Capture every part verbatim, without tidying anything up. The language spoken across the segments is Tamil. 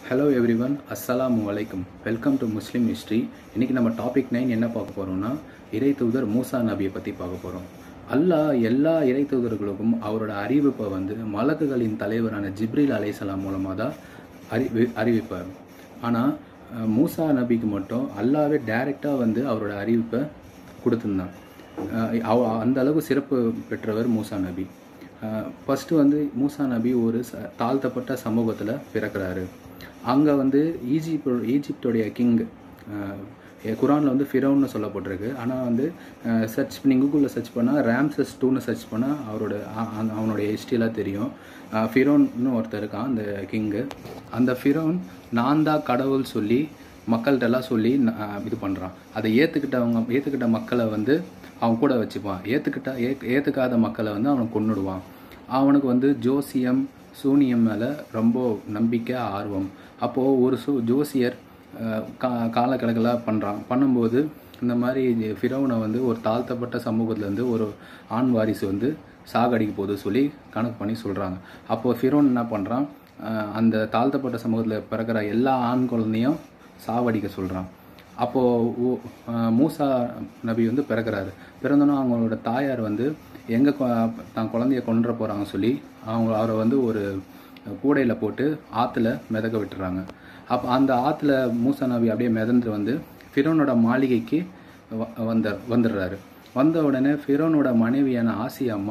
Hello everyone, Assalamu alaikum. Welcome to Muslim History. இன்னைக்கு நம்ம டாபிக் நைன் என்ன பார்க்க போறோம்னா இறை தூதர் மூசா நபியை பற்றி பார்க்க போகிறோம். அல்லாஹ் எல்லா இறை தூதர்களுக்கும் அவரோட அறிவிப்பை வந்து மலக்குகளின் தலைவரான ஜிப்ரீல் அலைஹிஸ்ஸலாம் மூலமாக தான் அறிவி அறிவிப்பார். ஆனால் மூசா நபிக்கு மட்டும் அல்லாவே டைரெக்டாக வந்து அவரோட அறிவிப்பை கொடுத்துருந்தான். அந்த அளவுக்கு சிறப்பு பெற்றவர் மூசா நபி. ஃபஸ்ட்டு வந்து மூசா நபி ஒரு ச தாழ்த்தப்பட்ட சமூகத்தில் பிறக்கிறாரு. அங்கே வந்து ஈஜிப்ட் ஈஜிப்டோடைய கிங் குரானில் வந்து ஃபிரௌன்னு சொல்லப்பட்டிருக்கு. ஆனால் வந்து சர்ச் பண்ணி கூகுளில் சர்ச் பண்ணால் ரேம்சஸ் டூன்னு சர்ச் பண்ணால் அவரோட அவனுடைய ஹிஸ்ட்ரியெலாம் தெரியும். ஃபிரௌன்னு ஒருத்தர் இருக்கான் அந்த கிங்கு. அந்த ஃபிரௌன் நான் தான் கடவுள் சொல்லி மக்கள்கிட்டலாம் சொல்லி இது பண்ணுறான். அதை ஏற்றுக்கிட்டவங்க ஏற்றுக்கிட்ட மக்களை வந்து அவன் கூட வச்சுப்பான். ஏற்றுக்கிட்ட ஏ ஏற்றுக்காத மக்களை வந்து அவனை கொன்னுடுவான். அவனுக்கு வந்து ஜோசியம் சூனியம் மேலே ரொம்ப நம்பிக்கை ஆர்வம். அப்போது ஒரு சு ஜோசியர் கா காலக்கணக்கெல்லாம் பண்ணுறான். பண்ணும்போது இந்த மாதிரி ஃபிரௌனை வந்து ஒரு தாழ்த்தப்பட்ட சமூகத்துலேருந்து ஒரு ஆண் வாரிசு வந்து சாகடிக்க போது சொல்லி கணக்கு பண்ணி சொல்கிறாங்க. அப்போது ஃபிரௌன் என்ன பண்ணுறான், அந்த தாழ்த்தப்பட்ட சமூகத்தில் பிறக்கிற எல்லா ஆண் குழந்தையும் சாவடிக்க சொல்கிறான். அப்போது மூசா நபி வந்து பிறக்கிறாரு. பிறந்தோன்னா அவங்களோட தாயார் வந்து எங்கே தான் குழந்தைய கொன்ற போகிறாங்க சொல்லி அவங்க அவரை வந்து ஒரு கூடையில் போட்டு ஆற்றுல மிதக்க விட்டுறாங்க. அப்போ அந்த ஆற்றுல மூசா நபி அப்படியே மிதந்து வந்து ஃபிரௌனோட மாளிகைக்கு வந்த வந்துடுறாரு. வந்த உடனே ஃபிரௌனோட மனைவியான ஆசியா அம்மா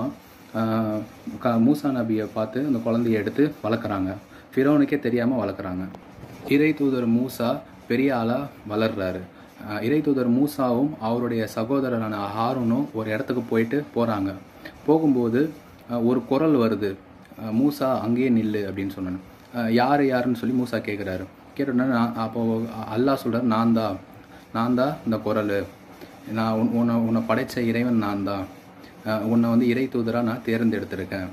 க மூசா நபியை பார்த்து அந்த குழந்தைய எடுத்து வளர்க்குறாங்க. ஃபிரௌனுக்கே தெரியாமல் வளர்க்குறாங்க. இறை தூதர் மூசா பெரிய ஆளாக வளர்றாரு. இறை தூதர் மூசாவும் அவருடைய சகோதரரான ஹாரூனும் ஒரு இடத்துக்கு போயிட்டு போகிறாங்க. போகும்போது ஒரு குரல் வருது, மூசா அங்கேயே நில்லு அப்படின்னு சொன்னாங்க. யார் யாருன்னு சொல்லி மூசா கேட்குறாரு. கேட்டோன்னா அப்போது அல்லாஹ் சொல்கிறார், நான் தான் நான் தான் இந்த குரல், நான் உன் உன்னை உன்னை படைத்த இறைவன் நான் தான், உன்னை வந்து இறை தூதராக நான் தேர்ந்தெடுத்திருக்கேன்.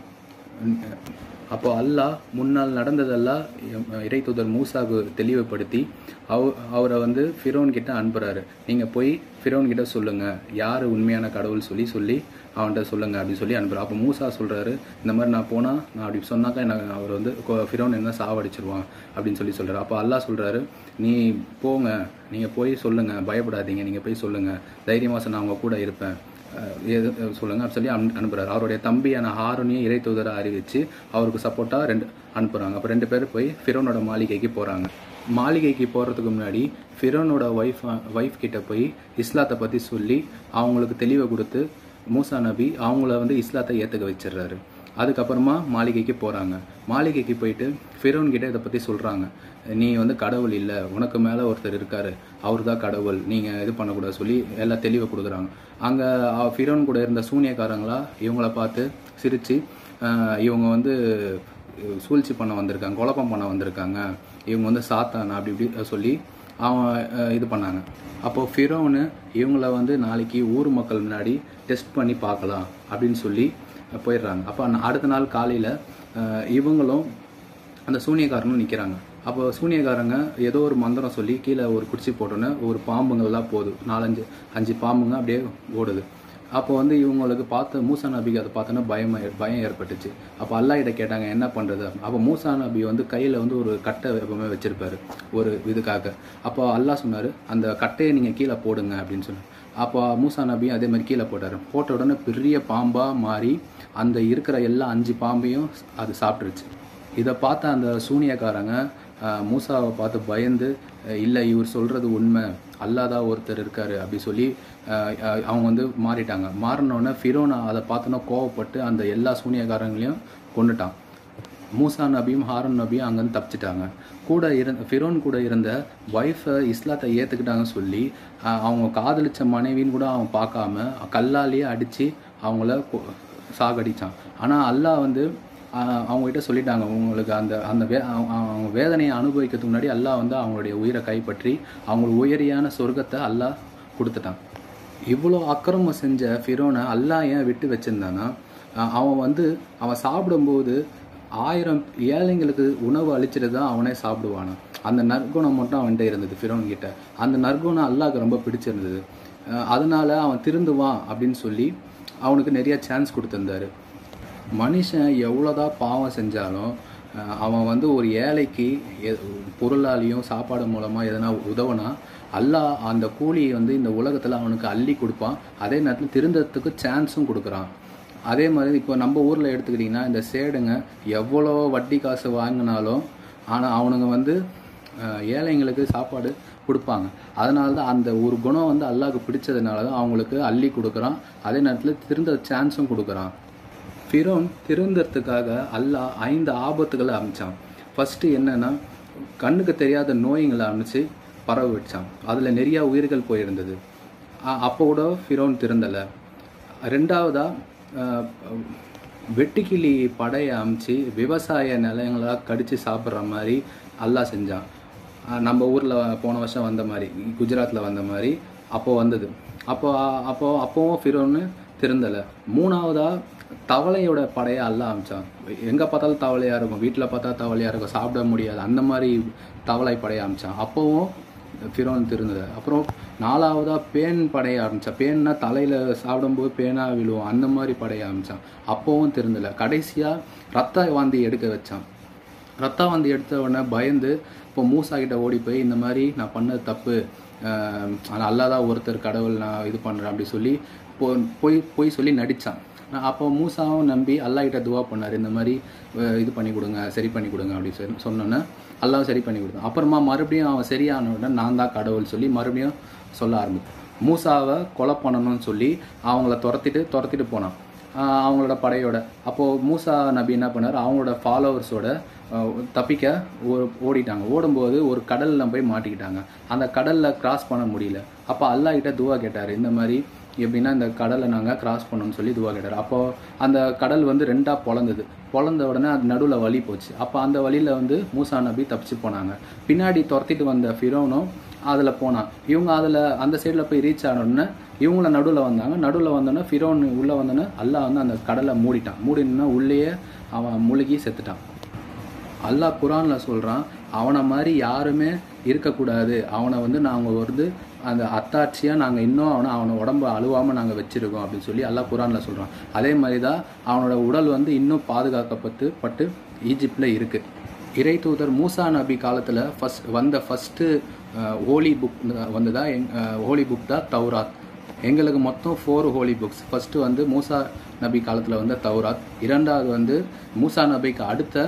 அப்போது அல்லாஹ் முன்னால் நடந்ததெல்லாம் இறை தூதர் மூசாவுக்கு தெளிவுபடுத்தி அவ அவரை வந்து ஃபிரௌன் கிட்ட அனுப்புகிறாரு. நீங்கள் போய் ஃபிரௌன் கிட்ட சொல்லுங்கள், யார் உண்மையான கடவுள் சொல்லி சொல்லி அவன்கிட்ட சொல்லுங்கள் அப்படின்னு சொல்லி அனுப்புகிறார். அப்போ மூசா சொல்கிறாரு, இந்த மாதிரி நான் போனால் நான் அப்படி சொன்னாக்கா எனக்கு அவர் வந்து ஃபிரௌன் என்ன சாவடிச்சிருவான் அப்படின்னு சொல்லி சொல்கிறார். அப்போ அல்லாஹ் சொல்கிறாரு, நீ போங்க, நீங்கள் போய் சொல்லுங்கள், பயப்படாதீங்க, நீங்கள் போய் சொல்லுங்கள், தைரியமாக நான் அவங்க கூட இருப்பேன் எது சொல்லுங்க அப்படின்னு சொல்லி அனு அனுப்புகிறார். அவருடைய தம்பியான ஹாரூனையும் இறை தூதரை அறிவித்து அவருக்கு சப்போர்ட்டாக ரெண்டு அனுப்புகிறாங்க. அப்போ ரெண்டு பேர் போய் ஃபிரௌனோட மாளிகைக்கு போகிறாங்க. மாளிகைக்கு போகிறதுக்கு முன்னாடி ஃபிரௌனோட ஒய்ஃப் ஒய்ஃப் கிட்ட போய் இஸ்லாத்தை பற்றி சொல்லி அவங்களுக்கு தெளிவை கொடுத்து மூசா நபி அவங்கள வந்து இஸ்லாத்தை ஏற்றுக்க வச்சிடுறாரு. அதுக்கப்புறமா மாளிகைக்கு போகிறாங்க. மாளிகைக்கு போயிட்டு ஃபிரௌன் கிட்ட இதை பற்றி சொல்கிறாங்க. நீ வந்து கடவுள் இல்லை, உனக்கு மேலே ஒருத்தர் இருக்கார், அவர் தான் கடவுள், நீங்கள் இது பண்ணக்கூடாது சொல்லி எல்லாம் தெளிவை கொடுக்குறாங்க. அங்கே ஃபிரௌன் கூட இருந்த சூனியக்காரங்களா இவங்கள பார்த்து சிரித்து இவங்க வந்து சூழ்ச்சி பண்ண வந்திருக்காங்க, குழப்பம் பண்ண வந்திருக்காங்க, இவங்க வந்து சாத்தானா அப்படி இப்படி சொல்லி அவன் இது பண்ணாங்க. அப்போது ஃபிரௌனு இவங்கள வந்து நாளைக்கு ஊர் மக்கள் முன்னாடி டெஸ்ட் பண்ணி பார்க்கலாம் அப்படின்னு சொல்லி போயிடுறாங்க. அப்போ அடுத்த நாள் காலையில் இவங்களும் அந்த சூனியக்காரனும் நிற்கிறாங்க. அப்போ சூனியக்காரங்க ஏதோ ஒரு மந்திரம் சொல்லி கீழே ஒரு குடிச்சி போட்டோன்னே ஒரு பாம்புங்கள்லாம் போகுது, நாலஞ்சு அஞ்சு பாம்புங்க அப்படியே ஓடுது. அப்போ வந்து இவங்களுக்கு பார்த்து மூசா நபிக்கு அதை பார்த்தோன்னா பயம் பயம் ஏற்பட்டுச்சு. அப்போ அல்லாஹ் கிட்ட கேட்டாங்க என்ன பண்ணுறது. அப்போ மூசா நபி வந்து கையில் வந்து ஒரு கட்டை எப்பவுமே வச்சுருப்பாரு ஒரு இதுக்காக. அப்போ அல்லாஹ் சொன்னார், அந்த கட்டையை நீங்கள் கீழே போடுங்க அப்படின்னு சொன்னார். அப்போ மூசா நபியும் அதே மாதிரி கீழே போட்டார். போட்ட உடனே பெரிய பாம்பாக மாறி அந்த இருக்கிற எல்லா அஞ்சு பாம்பையும் அது சாப்பிட்ருச்சு. இதை பார்த்த அந்த சூனியக்காரங்க மூசாவை பார்த்து பயந்து, இல்லை இவர் சொல்கிறது உண்மை, அல்லாஹ் தான் ஒருத்தர் இருக்கார் அப்படி சொல்லி அவங்க வந்து மாறிட்டாங்க. மாறினோடனே ஃபிரௌன் அதை பார்த்தோன்னா கோவப்பட்டு அந்த எல்லா சூனியக்காரங்களையும் கொண்டுட்டான். மூசா நபியும் ஹாரூன் நபியும் அங்கேருந்து தப்பிச்சிட்டாங்க. கூட இருந்த ஃபிரௌன் கூட இருந்த ஒய்ஃபை இஸ்லாத்தை ஏற்றுக்கிட்டாங்கன்னு சொல்லி அவங்க காதலிச்ச மனைவின்னு கூட அவன் பார்க்காம கல்லாலேயே அடித்து அவங்கள சாகடித்தான். ஆனால் அல்லாஹ் வந்து அவங்ககிட்ட சொல்லிட்டாங்க, உங்களுக்கு அந்த அந்த வே அவங்க வேதனையை அனுபவிக்கிறதுக்கு முன்னாடி அல்லாஹ் வந்து அவங்களுடைய உயிரை கைப்பற்றி அவங்களுக்கு உயரியான சொர்க்கத்தை அல்லாஹ் கொடுத்துட்டான். இவ்வளோ அக்கிரமம் செஞ்ச ஃபிரௌனை அல்லாஹ் ஏன் விட்டு வச்சுருந்தானா, அவன் வந்து அவன் சாப்பிடும்போது ஆயிரம் ஏழைங்களுக்கு உணவு அளிச்சுட்டு தான் அவனே சாப்பிடுவானா. அந்த நற்குணம் மட்டும் அவன்கிட்ட இருந்தது ஃபிரௌன் கிட்ட. அந்த நற்குணம் அல்லாஹ்க்கு ரொம்ப பிடிச்சிருந்தது. அதனால அவன் திருந்துவான் அப்படின்னு சொல்லி அவனுக்கு நிறைய சான்ஸ் கொடுத்துருந்தாரு. மனுஷன் எவ்வளோதான் பாவம் செஞ்சாலும் அவன் வந்து ஒரு ஏழைக்கு பொருளாலையும் சாப்பாடு மூலமாக எதனா உதவுனா அல்லாஹ் அந்த கூலியை வந்து இந்த உலகத்தில் அவனுக்கு அள்ளி கொடுப்பான். அதே நேரத்தில் திருந்தறதுக்கு சான்ஸும் கொடுக்குறான். அதே மாதிரி இப்போ நம்ம ஊரில் எடுத்துக்கிட்டிங்கன்னா இந்த சேடுங்க எவ்வளோ வட்டி காசு வாங்கினாலும் ஆனால் அவனுங்க வந்து ஏழைங்களுக்கு சாப்பாடு கொடுப்பாங்க. அதனால தான் அந்த ஒரு குணம் வந்து அல்லாஹ்க்கு பிடிச்சதுனால தான் அவங்களுக்கு அள்ளி கொடுக்குறான். அதே நேரத்தில் திருந்த சான்ஸும் கொடுக்குறான். ஃபிரௌன் திருந்தறதுக்காக அல்லாஹ் ஐந்து ஆபத்துக்களை அமைச்சான். ஃபஸ்ட்டு என்னென்னா கண்ணுக்கு தெரியாத நோய்களை அமைச்சு பரவ வச்சான். அதில் நிறையா உயிர்கள் போயிருந்தது. அப்போ கூட ஃபிரௌன் திருந்தலை. ரெண்டாவதாக வெட்டுக்கிளி படையை அமைச்சு விவசாய நிலங்களாக கடித்து சாப்பிட்ற மாதிரி அல்லாஹ் செஞ்சான். நம்ம ஊரில் போன வருஷம் வந்த மாதிரி, குஜராத்தில் வந்த மாதிரி அப்போது வந்தது. அப்போ அப்போ அப்போவும் ஃபிரௌன் திருந்தலை. மூணாவதாக தவளையோட படையை அல்லாஹ் அமைச்சான். எங்கே பார்த்தாலும் தவளையாக இருக்கும், வீட்டில் பார்த்தா தவளையாக இருக்கும், சாப்பிட முடியாது, அந்த மாதிரி தவளை படையை அமைச்சான். அப்போவும் ஃபிரௌன் திருந்தலை. அப்புறம் நாலாவதாக பேன் படையை ஆரம்பித்தான். பேன்னா தலையில் சாப்பிடும்போது பேனாக விழுவும், அந்த மாதிரி படையை ஆரம்பித்தான். அப்போவும் திருந்தலை. கடைசியாக ரத்த வாந்தி எடுக்க வச்சான். ரத்த வாந்தி எடுத்த உடனே பயந்து இப்போ மூசா கிட்ட ஓடி போய் இந்த மாதிரி நான் பண்ண தப்பு, அல்லாஹ் தான் ஒருத்தர் கடவுள், நான் இது பண்ணுறேன் அப்படி சொல்லி போய் போய் சொல்லி நடித்தான். அப்போ மூசாவும் நம்பி அல்லாஹ் கிட்ட துவா பண்ணார், இந்த மாதிரி இது பண்ணி கொடுங்க, சரி பண்ணி கொடுங்க அப்படி சொல்லி சொன்னோன்னே அல்லாஹ் சரி பண்ணி கொடுத்தான். அப்புறமா மறுபடியும் அவன் சரியான உடனே நான் தான் கடவுள் சொல்லி மறுபடியும் சொல்ல ஆரம்பித்தான். மூசாவை கொலை பண்ணணும்னு சொல்லி அவங்கள துரத்திட்டு துரத்திட்டு போனான் அவங்களோட படையோட. அப்போது மூசா நபி என்ன பண்ணார், அவங்களோட ஃபாலோவர்ஸோட தப்பிக்க ஓடிட்டாங்க. ஓடும்போது ஒரு கடலில் போய் மாட்டிக்கிட்டாங்க. அந்த கடலில் கிராஸ் பண்ண முடியல. அப்போ அல்லாஹ் கிட்ட துவா கேட்டார், இந்த மாதிரி எப்படின்னா இந்த கடலை நாங்கள் கிராஸ் பண்ணணும்னு சொல்லி துவா கேட்டார். அப்போது அந்த கடல் வந்து ரெண்டாக பொழந்தது. பொழந்த உடனே அது நடுவில் வழி போச்சு. அப்போ அந்த வழியில் வந்து மூசா நபி தப்பிச்சு போனாங்க. பின்னாடி துரத்திட்டு வந்த ஃபிரௌனும் அதில் போனான். இவங்க அதில் அந்த சைடில் போய் ரீச் ஆனோடனே இவங்கள நடுவில் வந்தாங்க. நடுவில் வந்தோடனே ஃபிரௌன் உள்ளே வந்தோன்னே அல்லாஹ் வந்து அந்த கடலை மூடிட்டான். மூடினா உள்ளேயே அவன் முழுகி செத்துட்டான். அல்லாஹ் குரானில் சொல்கிறான், அவனை மாதிரி யாருமே இருக்கக்கூடாது, அவனை வந்து நாங்கள் வந்து அந்த அத்தாட்சியாக நாங்கள் இன்னும் அவனை அவனை உடம்பு அழுவாமல் நாங்கள் வச்சுருக்கோம் அப்படின்னு சொல்லி அல்லாஹ் குரானில் சொல்கிறான். அதே மாதிரி தான் அவனோட உடல் வந்து இன்னும் பாதுகாக்கப்பட்டு பட்டு ஈஜிப்டில் இருக்குது. இறை தூதர் மூசா நபி காலத்தில் ஃபஸ்ட் வந்த ஃபஸ்ட்டு ஹோலி புக் வந்து தான் எங் ஹோலி புக் தான் தௌராத். எங்களுக்கு மொத்தம் ஃபோர் ஹோலி புக்ஸ். ஃபஸ்ட்டு வந்து மூசா நபி காலத்தில் வந்த தௌராத். இரண்டாவது வந்து மூசா நபிக்கு அடுத்த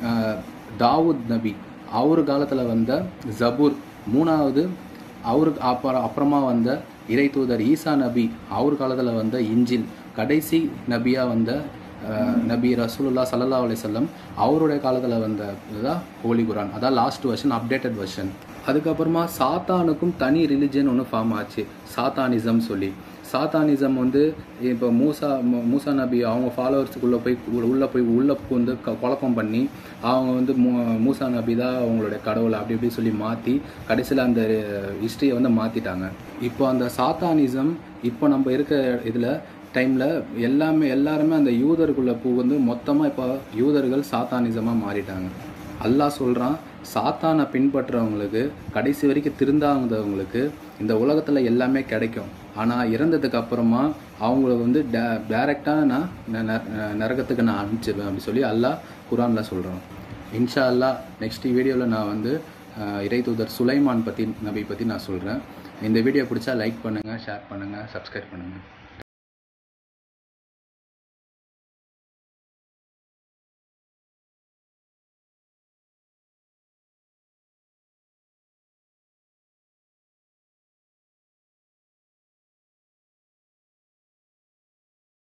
தாவூத் நபி அவர் காலத்தில் வந்த ஜபூர். மூணாவது அவருக்கு அப்புறம் அப்புறமா வந்த இறை தூதர் ஈசா நபி அவர் காலத்தில் வந்த இஞ்சில். கடைசி நபியாக வந்த நபி ரசூலுல்லாஹ் ஸல்லல்லாஹு அலைஹி வஸல்லம் அவருடைய காலத்தில் வந்த இதுதான் ஹோலி குரான். அதான் லாஸ்ட் வெர்ஷன், அப்டேட்டட் வெர்ஷன். அதுக்கப்புறமா சாத்தானுக்கும் தனி ரிலிஜன் ஒன்று ஃபார்ம் ஆச்சு, சாத்தானிசம் சொல்லி. சாத்தானிசம் வந்து இப்போ மூசா மூசா நபி அவங்க ஃபாலோவர்ஸுக்குள்ளே போய் உள்ளே போய் உள்ளே வந்து குழப்பம் பண்ணி அவங்க வந்து மூ மூசா நபி தான் அவங்களுடைய கடவுளை அப்படி இப்படி சொல்லி மாற்றி கடைசியில் அந்த ஹிஸ்ட்ரியை வந்து மாற்றிட்டாங்க. இப்போ அந்த சாத்தானிசம் இப்போ நம்ம இருக்க இதில் டைமில் எல்லாமே எல்லாருமே அந்த யூதருக்குள்ளே பூ வந்து மொத்தமாக இப்போ யூதர்கள் சாத்தானிசமாக மாறிட்டாங்க. அல்லாஹ் சொல்கிறான், சாத்தானை பின்பற்றுறவங்களுக்கு கடைசி வரைக்கும் திருந்தாதவங்களுக்கு இந்த உலகத்தில் எல்லாமே கிடைக்கும். ஆனால் இறந்ததுக்கு அப்புறமா அவங்கள வந்து டே டேரெக்டாக நான் நரகத்துக்கு நான் அனுப்பிச்சிடுவேன் அப்படி சொல்லி அல்லாஹ் குரானில் சொல்கிறான். இன்ஷா அல்லாஹ் நெக்ஸ்ட் வீடியோவில் நான் வந்து இறை தூதர் சுலைமான் பற்றி நபி பற்றி நான் சொல்கிறேன். இந்த வீடியோ பிடிச்சா லைக் பண்ணுங்கள், ஷேர் பண்ணுங்கள், சப்ஸ்கிரைப் பண்ணுங்கள்.